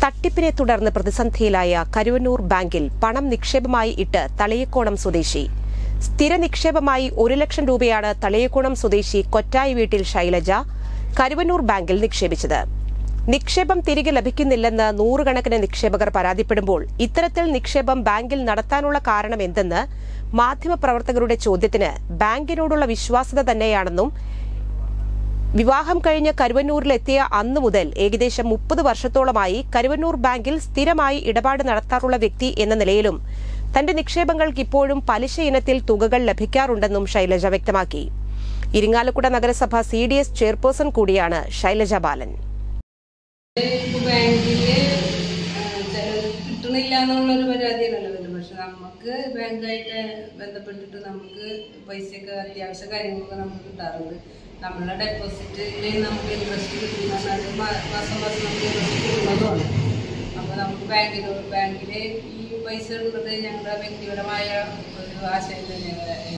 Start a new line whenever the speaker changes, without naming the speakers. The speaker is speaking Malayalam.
തട്ടിപ്പിനെ തുടർന്ന് പ്രതിസന്ധിയിലായ കരുവന്നൂർ ബാങ്കിൽ പണം നിക്ഷേപമായി ഇട്ട് തളിയക്കോണം സ്വദേശി. സ്ഥിര നിക്ഷേപമായി 1 ലക്ഷം രൂപയാണ് തളിയക്കോണം സ്വദേശി കൊറ്റായി വീട്ടിൽ ശൈലജ കരുവന്നൂർ ബാങ്കിൽ നിക്ഷേപിച്ചത്. നിക്ഷേപം തിരികെ ലഭിക്കുന്നില്ലെന്ന് നൂറുകണക്കിന് നിക്ഷേപകർ പരാതിപ്പെടുമ്പോൾ ഇത്തരത്തിൽ നിക്ഷേപം ബാങ്കിൽ നടത്താനുള്ള കാരണം എന്തെന്ന് മാധ്യമപ്രവർത്തകരുടെ ചോദ്യത്തിന് ബാങ്കിനോടുള്ള വിശ്വാസ്യത തന്നെയാണെന്നും വിവാഹം കഴിഞ്ഞ് കരുവന്നൂരിലെത്തിയ അന്നു മുതൽ ഏകദേശം 30 വർഷത്തോളമായി കരുവന്നൂർ ബാങ്കിൽ സ്ഥിരമായി ഇടപാട് നടത്താറുള്ള വ്യക്തി എന്ന നിലയിലും തന്റെ നിക്ഷേപങ്ങൾക്ക് ഇപ്പോഴും പലിശ ഇനത്തിൽ തുകകൾ ലഭിക്കാറുണ്ടെന്നും ശൈലജ വ്യക്തമാക്കി. ഇരിങ്ങാലക്കുട നഗരസഭ CDS ചെയർപേഴ്സൺ കൂടിയാണ് ശൈലജ ബാലൻ.
കിട്ടണില്ലാന്നുള്ളൊരു പരാതിയാണല്ലോ വരുന്നത്. പക്ഷെ നമുക്ക് ബാങ്കായിട്ട് ബന്ധപ്പെട്ടിട്ട് നമുക്ക് പൈസയൊക്കെ അത്യാവശ്യ കാര്യങ്ങളൊക്കെ നമുക്ക് കിട്ടാറുണ്ട്. നമ്മളുടെ ഡെപ്പോസിറ്റിൽ നമുക്ക് ഇൻട്രസ്റ്റ് കിട്ടുന്നതാണ്. അത് മാസം നമുക്ക് ഇൻട്രസ്റ്റ് കിട്ടുന്നതുമാണ്. അപ്പോൾ നമുക്ക് ബാങ്കിൽ ഈ പൈസ ഉള്ളത് ഞങ്ങളുടെ വ്യക്തിപരമായ ഒരു ആശയം തന്നെയാണ്.